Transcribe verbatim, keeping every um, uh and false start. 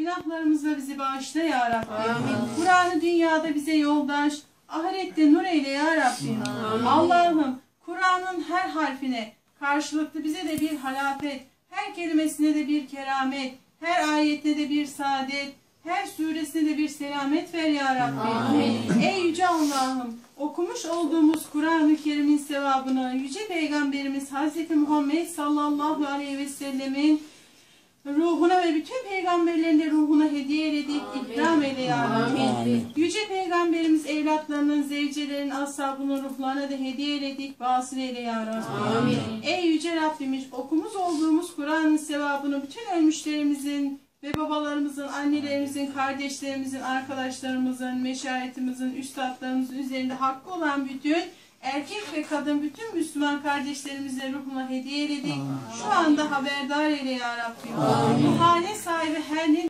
Günahlarımızla bizi bağışla ya Rabbi. Kur'an-ı dünyada bize yoldaş, ahirette nur eyle ya Rabbi. Allah'ım Kur'an'ın her harfine karşılıklı bize de bir halafet, her kelimesine de bir keramet, her ayetine de bir saadet, her suresine de bir selamet ver ya Rabbi. Amin. Ey yüce Allah'ım, okumuş olduğumuz Kur'an-ı Kerim'in sevabını Yüce Peygamberimiz Hazreti Muhammed sallallahu aleyhi ve sellemin ruhuna ve bütün peygamberlerin de ruhuna hediye ededik, ikram eyle ya Rabbi. Yüce Peygamberimiz evlatlarının, zevcelerinin, ashabının ruhlarına da hediye ededik, vasıl eyle ya Rabbi. Amin. Ey yüce Rabbimiz, okumuş olduğumuz Kur'an'ın sevabını bütün ölmüşlerimizin ve babalarımızın, annelerimizin, kardeşlerimizin, arkadaşlarımızın, meşayitimizin, üstadlarımızın üzerinde hakkı olan bütün erkek ve kadın, bütün Müslüman kardeşlerimizle ruhuna hediye ededik. Şu anda haberdar eyle ya Rabbi. Bu hane sahibi